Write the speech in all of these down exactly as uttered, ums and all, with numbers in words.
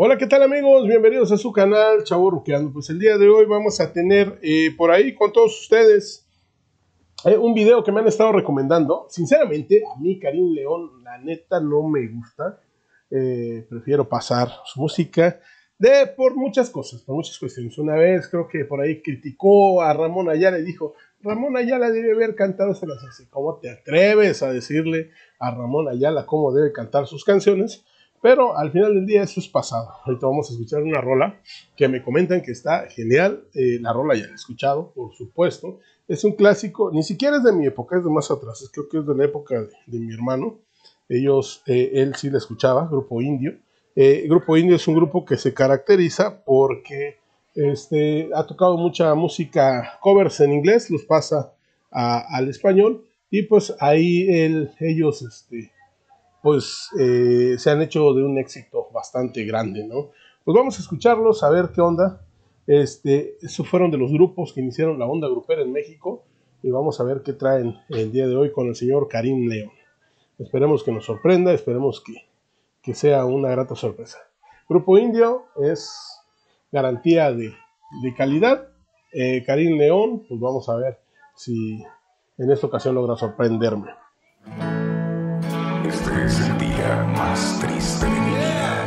Hola, ¿qué tal amigos? Bienvenidos a su canal Chavorruqueando. Pues el día de hoy vamos a tener eh, por ahí con todos ustedes eh, un video que me han estado recomendando. Sinceramente, a mí Karim León, la neta, no me gusta. Eh, prefiero pasar su música de por muchas cosas, por muchas cuestiones. Una vez creo que por ahy criticó a Ramón Ayala y dijo, Ramón Ayala debe haber cantado se las hace. ¿Cómo te atreves a decirle a Ramón Ayala cómo debe cantar sus canciones? Pero al final del día eso es pasado. Ahorita vamos a escuchar una rola que me comentan que está genial. Eh, la rola ya la he escuchado, por supuesto. Es un clásico, ni siquiera es de mi época, es de más atrás. Es, creo que es de la época de, de mi hermano. Ellos, eh, él sí la escuchaba, Grupo Indio. Eh, Grupo Indio es un grupo que se caracteriza porque este, ha tocado mucha música covers en inglés, los pasa a, al español. Y pues ahí él, ellos... Este, pues eh, se han hecho de un éxito bastante grande, ¿no? Pues vamos a escucharlos, a ver qué onda. Este, esos fueron de los grupos que iniciaron la onda grupera en México y vamos a ver qué traen el día de hoy con el señor Karim León. Esperemos que nos sorprenda, esperemos que, que sea una grata sorpresa. Grupo Indio es garantía de, de calidad. Eh, Karim León, pues vamos a ver si en esta ocasión logra sorprenderme. Este es el día más triste de mi vida.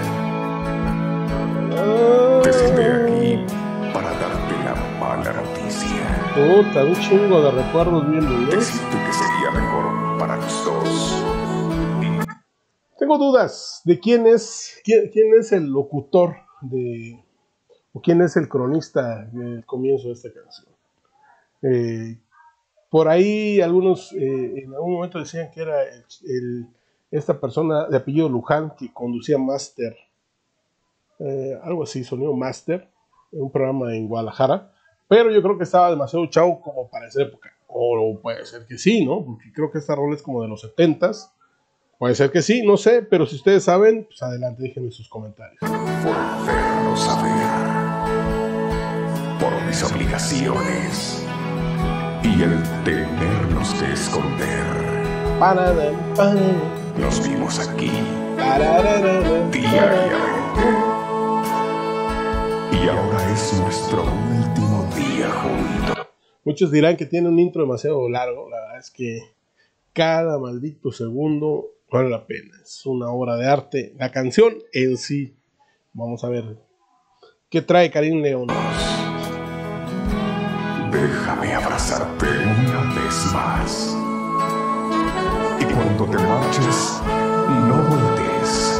Decidí aquí para darte la mala noticia. Puta, un chingo de recuerdos bien dolorosos. Decidí que sería mejor para los dos. Tengo dudas de quién es, quién, quién es el locutor de, o quién es el cronista del comienzo de esta canción. Eh, por ahí algunos eh, en algún momento decían que era el, el esta persona de apellido Luján que conducía Master, eh, algo así, sonido Master, un programa en Guadalajara, pero yo creo que estaba demasiado chavo como para esa época, o puede ser que sí, ¿no? Porque creo que esta rola es como de los setentas, puede ser que sí, no sé, pero si ustedes saben, pues adelante, déjenme sus comentarios. Por hacernos saber, por mis obligaciones y el tenernos que esconder. Paradan, paradan. Nos vimos aquí Parararara, diariamente y ahora es nuestro último día juntos. Muchos dirán que tiene un intro demasiado largo. La verdad es que cada maldito segundo vale la pena. Es una obra de arte. La canción en sí. Vamos a ver qué trae Karim León. Déjame abrazarte una vez más. Y cuando te marches, no voltees.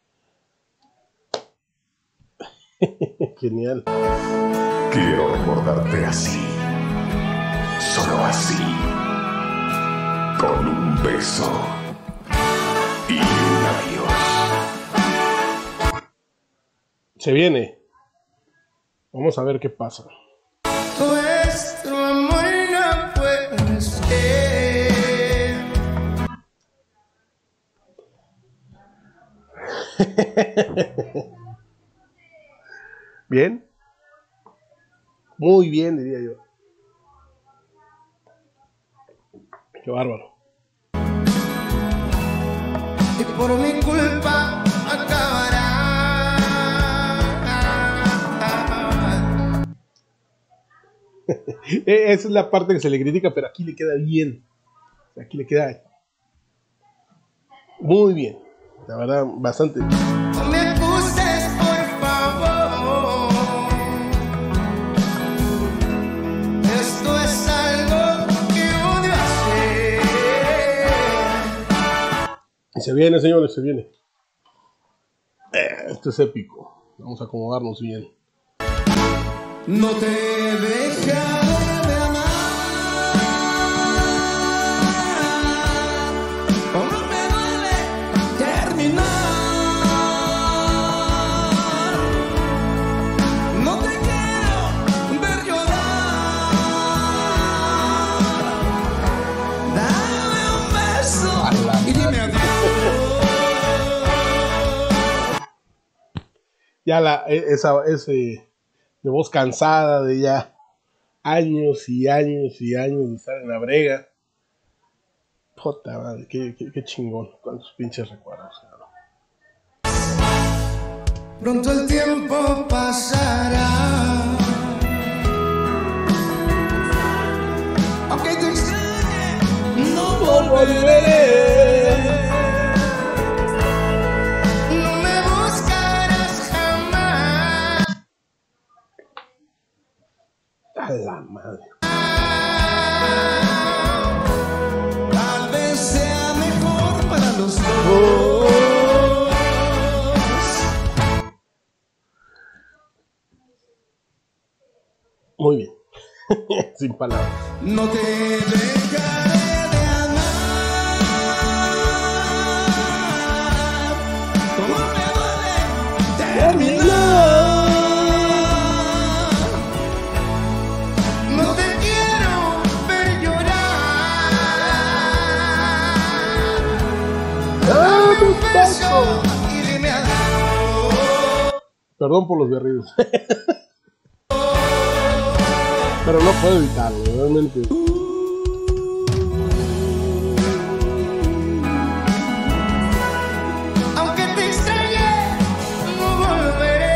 Genial. Quiero recordarte así. Solo así. Con un beso. Y un adiós. Se viene. Vamos a ver qué pasa. Nuestro amor no puede ser. Bien. Muy bien, diría yo. Qué bárbaro. Y por mi culpa acabará. Esa es la parte que se le critica, pero aquí le queda bien. Aquí le queda muy bien. La verdad, bastante bien. No me acuses, por favor. Esto es algo que odio hacer. Y se viene, señores, se viene. Eh, esto es épico. Vamos a acomodarnos bien. No te dejaré de amar. Como me duele terminar. No te quiero ver llorar. Dame un beso y dime adiós. Ya la, esa, ese de voz cansada de ya años y años y años de estar en la brega. Puta madre, qué, qué, qué chingón. Cuántos pinches recuerdos, cabrón. pronto el tiempo pasará. Aunque te extrañe, no volveré. No me buscarás jamás. A la madre. Tal vez sea mejor para los dos. Muy bien. Sin palabras. No te dejaré de amar. Como me duele terminar. No te quiero ver llorar. Dame un beso y dime adiós. Perdón por los berridos. Pero no puedo evitarlo, realmente. Aunque te extrañe, no volveré.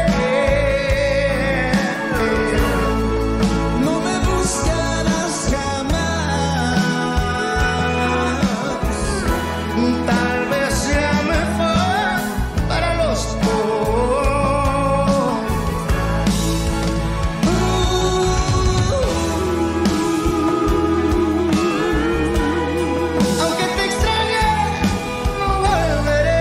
No me buscarás jamás. Tal vez sea mejor para los dos. Aunque te extrañe, no volveré.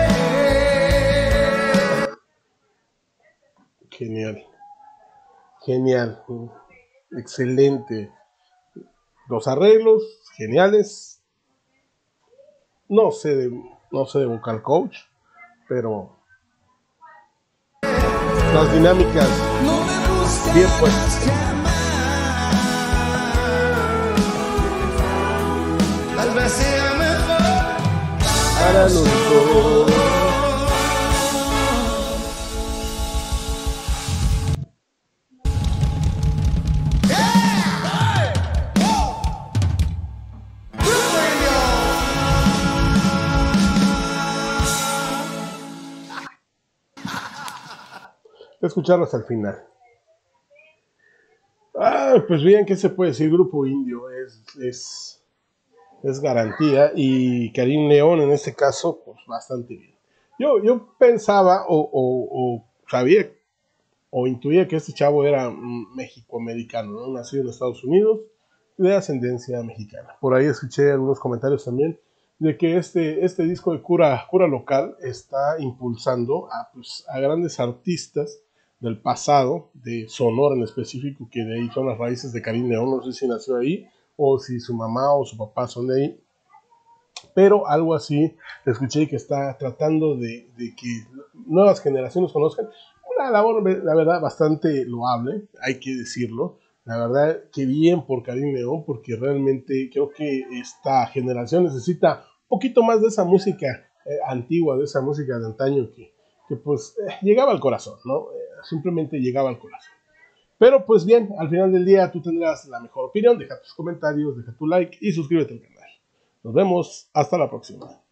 Genial. Genial. Excelente. Los arreglos, geniales. No sé de, no sé de vocal coach, pero las dinámicas No me buscarás bien puestas. jamás. Tal vez sea mejor Para los dos. Escucharlo hasta el final. Ah, pues bien, ¿qué se puede decir? Grupo Indio es, es, es garantía, y Karim León en este caso, pues bastante bien. Yo, yo pensaba o, o, o sabía o intuía que este chavo era mm, mexicoamericano, ¿no? Nacido en Estados Unidos, de ascendencia mexicana. Por ahí escuché algunos comentarios también de que este, este disco de cura, cura local está impulsando a, pues, a grandes artistas del pasado, de Sonora en específico, que de ahí son las raíces de Karim León. No sé si nació ahí o si su mamá o su papá son de ahí, pero algo así escuché que está tratando de, de que nuevas generaciones conozcan. Una labor, la verdad, bastante loable, hay que decirlo. La verdad, que bien por Karim León, porque realmente creo que esta generación necesita un poquito más de esa música eh, antigua, de esa música de antaño que, que pues eh, llegaba al corazón, ¿no? Eh, simplemente llegaba al corazón. Pero pues bien, al final del día tú tendrás la mejor opinión. Deja tus comentarios, deja tu like y suscríbete al canal. Nos vemos, hasta la próxima.